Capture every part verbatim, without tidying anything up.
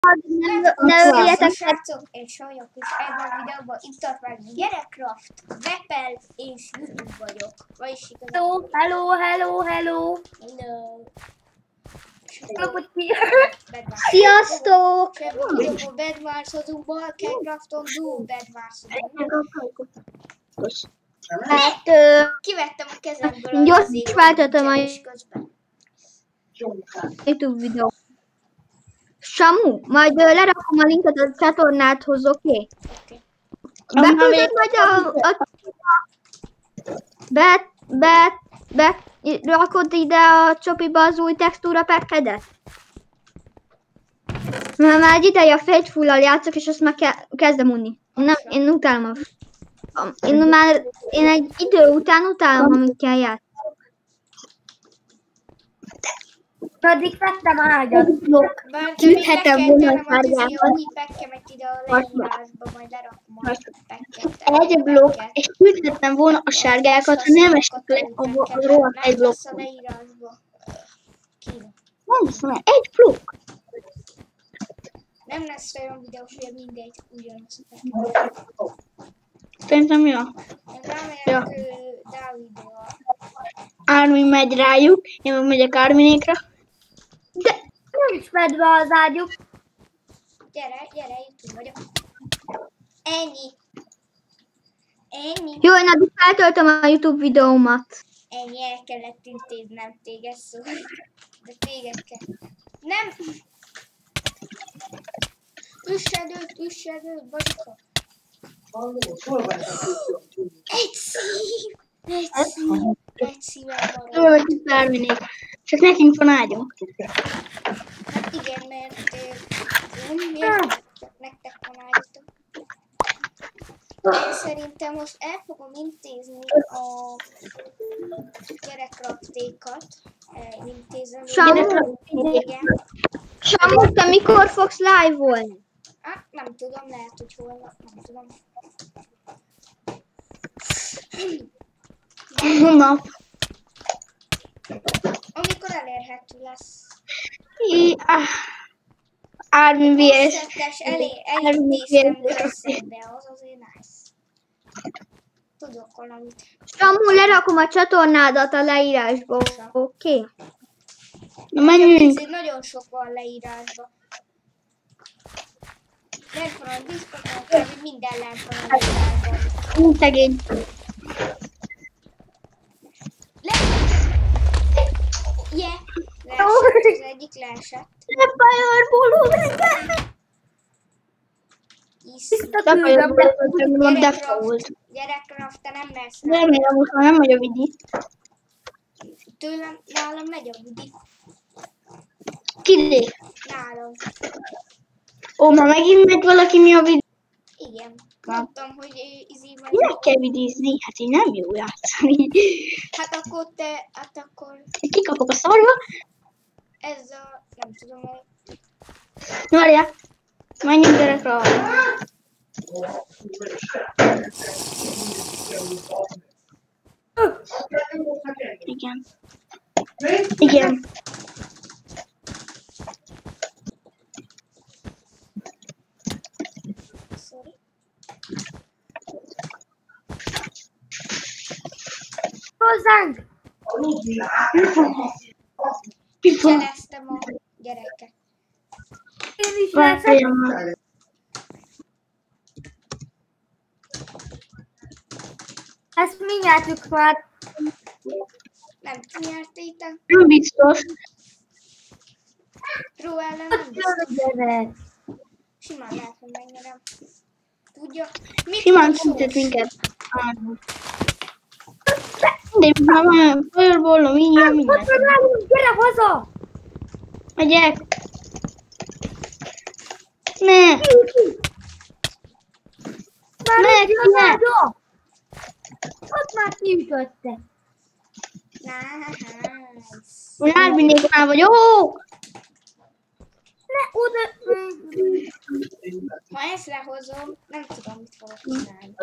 Ne, ne öljetek, srácok és sanyok is ebben a videóban itt tart meg Gyerekcraft, Vepel és YouTube vagyok. Vagyis Hello, hello, hello, hello. Hello. Sziasztok! Ebben a videóban bedvárszozunk, Balkencrafton Duo bedvárszozunk. Hát, Kivettem a kezemből gyors az élet váltottam a közben. YouTube videó. Samu, majd ö, lerakom a linket a csatornádhoz, oké? Okay. Beküldöd majd a... a be, be, be, rakod ide a csopiba az új textúra packedet? Mert már egy ideje a Faithful-al játszok, és azt már ke kezdem unni. Nem, én utálom a... Én már... Én egy idő után utálom, amikkel játszok. Pedig vettem ágyat. Kihetem volna a sárgákat. Annyi pekkemet ide a leírásba, majd lerakom a pekket. Egy blokk, és küldhettem volna a sárgákat, ha nem esik le a rohadt egy blokk. Nem lesz a blokkon. leírásba. Kína. Nem lesz már egy blokk. Nem lesz olyan videós, hogy mindegy ugyanaz. Szerintem jó. Én rámegyek Ja. Dávidra. Armin megy rájuk, én meg megyek Arminékra. De nem is fedve az ágyuk. Gyere, gyere, YouTube vagyok. Ennyi. Ennyi. Jó, én addig feltöltöm a YouTube videómat. Ennyi, el kellett intéznem téged szó. De téged kell. Nem. Üssedőt, üssedőt, bazsika. Egy szív. Egy szív. Egy szívem Jó, van. hogy Arminék. Csak nekünk van ágyunk. Hát igen, mert nem miért csak nektek van ágyútok. Én szerintem most el fogom intézni a gyerekraftékat. Elintézem. Samu, Igen. Samu, te mikor fogsz live-olni? Hát nem tudom, lehet, hogy holnap, nem tudom. Holnap. Amikor elérhető lesz. Armin vé es. Összetes elé, elintéztem összebe, az azért nice. Tudok valamit. Samu, lerakom a csatornádat a leírásba, oké? Okay? Menjünk. Nagyon sok van leírásban. Lent van a Discordon, kb. Minden lent van a leírásban. Úgy szegény. Le... Yeah. Leesett, az egyik leesett. Lepajorból Iszonyú. default. Gyerekcraft, te nem mersz rá. Remélem, most már nem megy a vidi. Tőlem, nálam megy a vidi. Kidé? Nálam. Ó, ma megint megy valaki mi a vidi. Igen. Mondtam, hogy izé vagy. Minek kell vidizni? Hát így nem jó játszani. Hát akkor te, hát akkor Kikapok a szarba. ez a, nem tudom, a... Várjál. Menjünk gyerekre. Igen. Igen. Sorry. Hozzánk! Cseleztem a gyereket. Én is leszek. Ezt mi nyertük már. Nem nyertétek. Nem biztos. Pro ellen nem biztos. Gyere. Simán lehet, hogy megnyerem. Tudja? Mit Simán tudok tüntet sós? minket. De már van fireball, minden, minden. Ott van nálunk, gyere haza! Megyek. Ne. Már Ne, itt van ne. ágya! Ott már kiütötte. Nice. Arminéknál vagyok. Ne, oda... Ha ezt lehozom, nem tudom, mit fogok csinálni.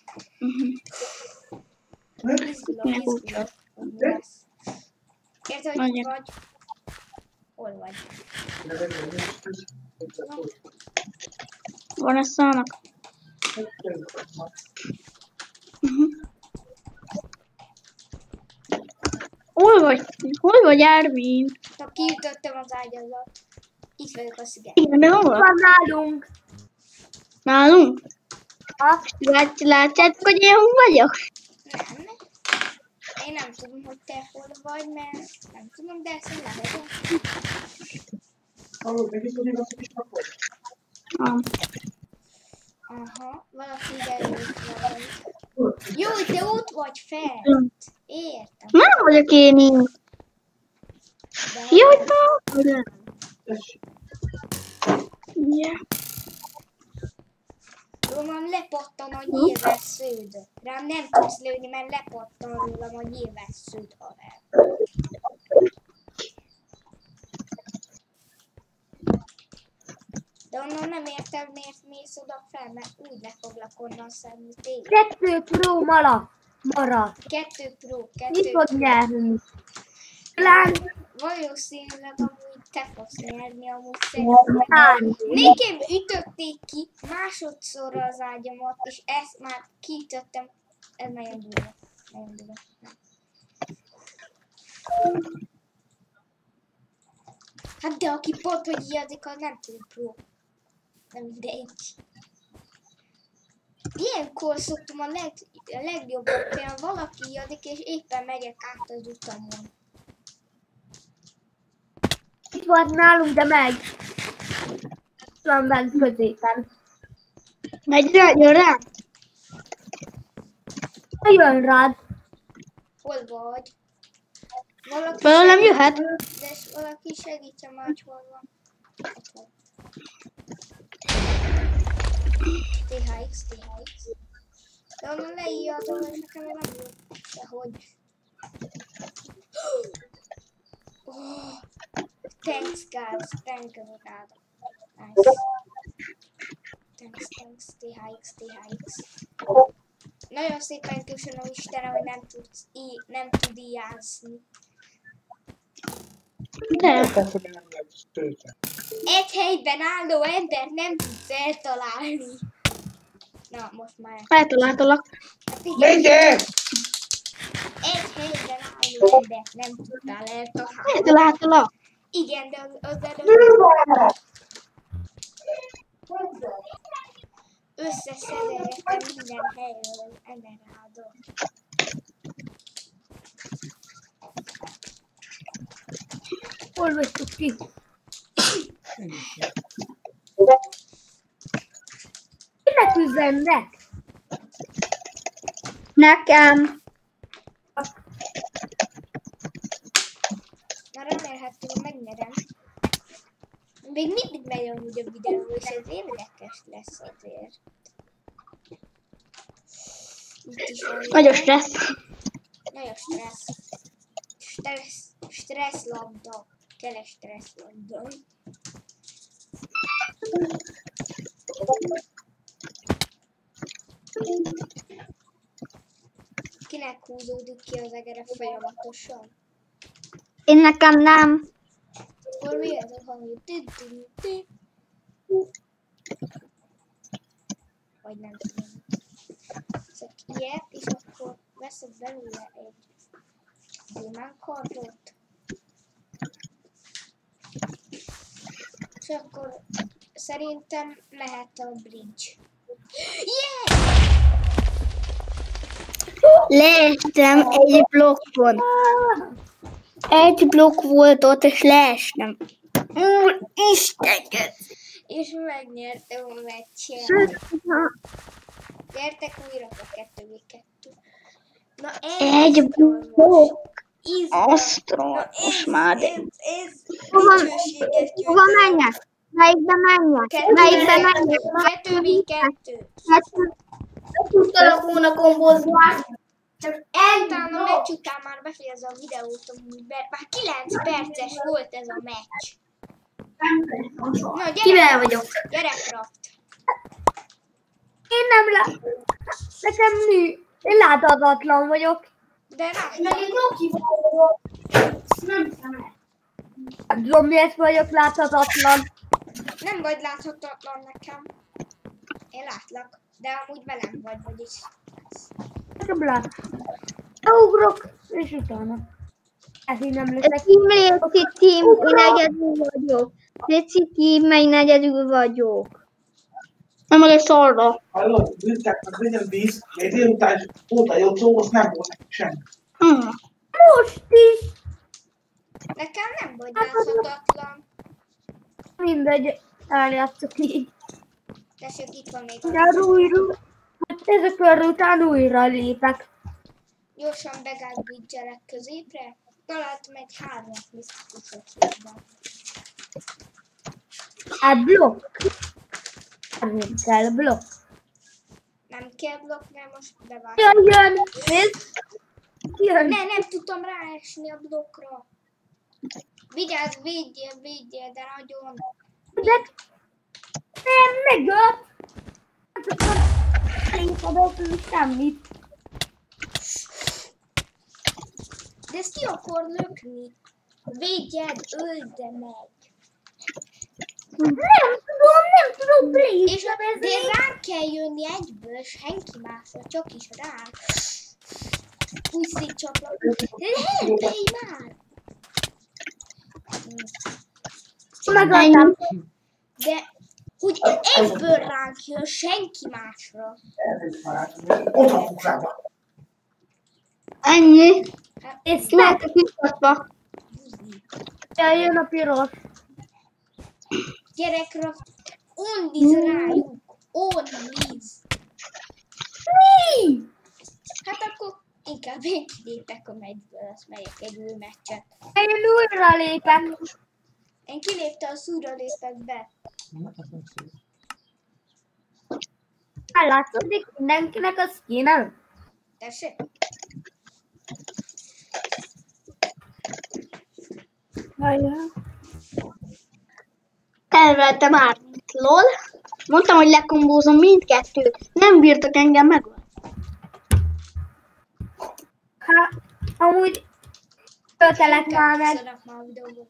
Izgulok, izgulok. Hogy mi lesz. Érted, hogy itt vagy? Hol vagy? Van ez szának? Uh-huh. Hol vagy? Hol vagy, Ármin? Ha kiütöttem az ágyazat. Itt vagyok a sziget. Igen, de hol? Van nálunk. Nálunk? Ha? Lát, látjátok, hogy én hol vagyok? Nem. Én nem tudom, hogy te hol vagy, mert nem tudom, de ezt lehetem. Ah. Aha, valaki ide jött valami. Jó, hogy te ott vagy fent. Értem. Nem vagyok én így. De Jaj, nem. Yeah. rólam lepattan a nyilvessződ. Rám nem tudsz lőni, mert lepattan rólam a nyilvessződ alá. De onnan nem értem, miért mész oda fel, mert úgy le foglak onnan szemni téged. Kettő pró mala maradt. Kettő pró, Mi kettő fog pró. nyerni? Talán Valószínűleg amúgy te fogsz nyerni, amúgy szerintem. hány. Nékem ütötték ki másodszorra az ágyamat, és ezt már kiütöttem. Ez nagyon durva. Nagyon durva. Hát de aki pont, hogy ijadik, az nem tud pró. Nem mindegy. Ilyenkor szoktam a, leg, a legjobban, például valaki ijadik, és éppen megyek át az utamon. Itt van nálunk, de megy. Van bent középen. Megy rá, jön rá. Jön rád. Hol vagy? Valaki Velem segít- jöhet. De valaki segítsen már, hogy hol van. Ott van. té há iksz, té há iksz. De onnan leírhatom, és nekem nem jó. De hogy? Oh, thanks guys, thank you God. Nice. Thanks, thanks, té há iksz, té há iksz. Nagyon szépen köszönöm Istenem, hogy nem tudsz í- nem tud ijázni. De. Egy helyben álló ember nem tudsz eltalálni. Na, most már. Eltaláltalak. Hát igen. Egy helyben álló ember nem tudtál eltalálni. Eltaláltalak. Igen, de az, az előtt összeszedegettem minden helyről emeraldot. Hol vagytok ki? Kinek üzennek? Nekem. Már remélhetően megnyerem. Még mindig megy amúgy a videó, és ez érdekes lesz azért. Itt is van. Nagyon stressz. Nagyon stressz. Stressz, stressz labda. Keles stressz labda. Kinek húzódik ki az egere folyamatosan? Én nekem nem. Akkor mi ez a hangja? Ti-ti-ti. Vagy nem tudom. Csak ilyet, és akkor veszek belőle egy gyémánkardot. És akkor szerintem mehet a bridge. Yeah! Leestem egy blokkon. Egy blokk volt ott, és leestem. Úristen! És megnyertem a meccset. Gyertek újra a kettő v kettő. Na ez Egy blokk. izgalmas. Asztros már, de... Ez, ez Hova- dicsőséges Hova győzelem. menjek? Melyikbe menjek? Melyikbe menjek? Kettő v kettő. Tudtalak volna kombozni. Csak Utána a meccs után már befejezze a videót, amúgy, mert már kilenc perces volt ez a meccs. Na, gyere, Kivel vagyok? gyere, Kraft. Én nem lát. Nekem nő. Én láthatatlan vagyok. De rá, Nem tudom, miért vagyok láthatatlan. Nem vagy láthatatlan nekem. Én látlak, de amúgy velem vagy, vagyis. Nekem lát. Ugrok, és utána. Ez így nem leszek. Team, Léci, team, én egyedül vagyok. Léci, team, én egyedül vagyok. Nem meg egy szarra. Hallod, bűntek, meg legyen víz, még délután óta jó szó, azt nem volt neki semmi. Hm. Most is. Nekem nem vagy láthatatlan. Mindegy, eljátszok így. Tessék, itt van még De újra. Hát ez a kör után újra lépek. gyorsan begállbígyelek középre. Találtam egy hármat misztikusot hívban. Hát blokk. Nem kell blokk. Nem kell blokk, mert most bevágom. Jön, jön. Nézd. Jön. Ne, nem tudtam ráesni a blokkra. Vigyázz, védjél, védjél, de nagyon. De nem megölt. Lépedett semmit. De ezt ki akar lökni? Védjed, öld meg. Nem tudom, nem tudom És lépni. de rá kell jönni egyből, senki másra, csak is rá. Úgy szétcsaplak. Lehet, már! Megadtam. De hogy egyből ránk jön, senki másra. Ott van a kukába. Ennyi. És Ki lehetek visszatva. jön a piros. Gyerekre, ondiz rájuk. Ondiz. Mi? Hát akkor inkább én kilépek a meccsből, azt megyek egy új meccset. Én újra lépek. Én kiléptem, az újra lépek be. Látszódik mindenkinek a skin-en? Tessék? Ajaj. Elvertem át, lol. Mondtam, hogy lekombózom mindkettőt. Nem bírtak engem meg. Hát, amúgy töltelek már meg. Köszönök már a videóból.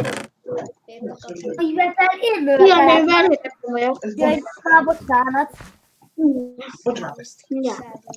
Így vetel, én Ilyen töltelek. nem verhetek komolyan. Ez Jaj, bocs, már bocsánat. bocsánat, ezt. Ja.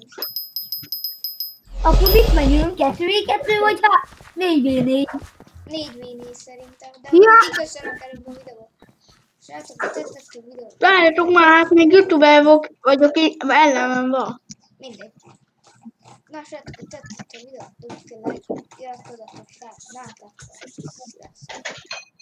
Akkor mit megyünk? kettő vé kettő vagy hát négy vé négy? négy vé négy szerintem, de Ja. kiköszönök előbb a videót. Srácok, tettek a videót. Várjatok már, hát még youtuber vagyok, vagyok így, ellenem van. Mindegy. Na, srácok, tettek a videót, úgy kell, like, iratkozzatok fel, látok. Sziasztok.